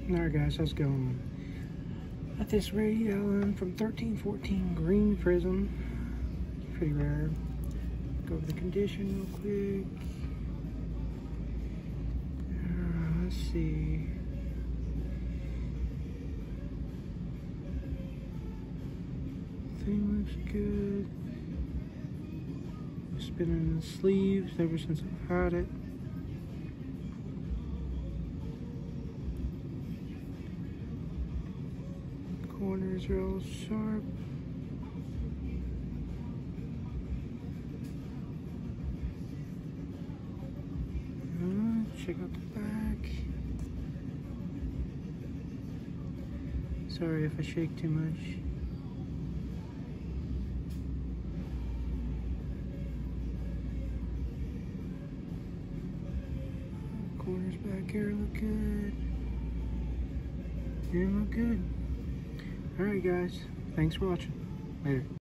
Alright guys, how's it going? Got this Ray Allen from 1314 green prism. Pretty rare. Go over the condition real quick. Let's see. Thing looks good. Spinning the sleeves ever since I've had it. Corners are all sharp. Check out the back. Sorry if I shake too much. Corners back here look good. They look good. Alright guys, thanks for watching. Later.